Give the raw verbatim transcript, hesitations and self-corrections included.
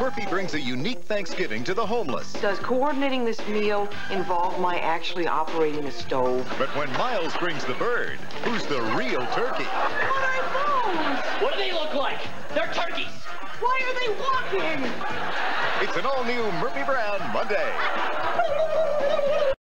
Murphy brings a unique Thanksgiving to the homeless. Does coordinating this meal involve my actually operating a stove? But when Miles brings the bird, who's the real turkey? What are those? What do they look like? They're turkeys. Why are they walking? It's an all-new Murphy Brown Monday.